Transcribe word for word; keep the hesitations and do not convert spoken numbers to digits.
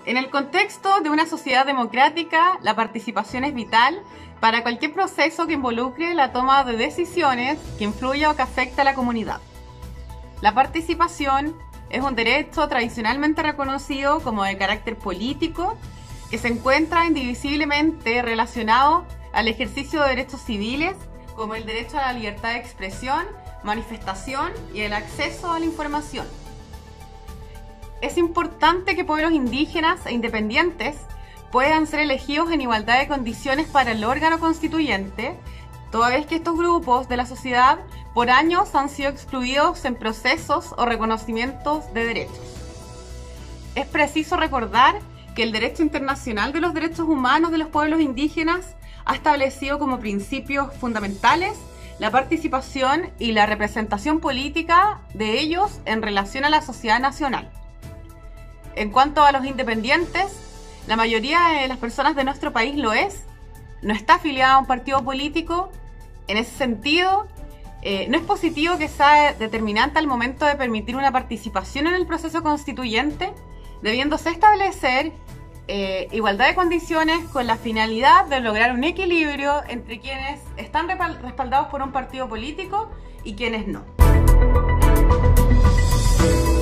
En el contexto de una sociedad democrática, la participación es vital para cualquier proceso que involucre la toma de decisiones que influya o que afecte a la comunidad. La participación es un derecho tradicionalmente reconocido como de carácter político que se encuentra indivisiblemente relacionado al ejercicio de derechos civiles como el derecho a la libertad de expresión, manifestación y el acceso a la información. Es importante que pueblos indígenas e independientes puedan ser elegidos en igualdad de condiciones para el órgano constituyente, toda vez que estos grupos de la sociedad por años han sido excluidos en procesos o reconocimientos de derechos. Es preciso recordar que el derecho internacional de los derechos humanos de los pueblos indígenas ha establecido como principios fundamentales la participación y la representación política de ellos en relación a la sociedad nacional. En cuanto a los independientes, la mayoría de las personas de nuestro país lo es, no está afiliada a un partido político. En ese sentido, eh, no es positivo que sea determinante al momento de permitir una participación en el proceso constituyente, debiéndose establecer eh, igualdad de condiciones con la finalidad de lograr un equilibrio entre quienes están respaldados por un partido político y quienes no.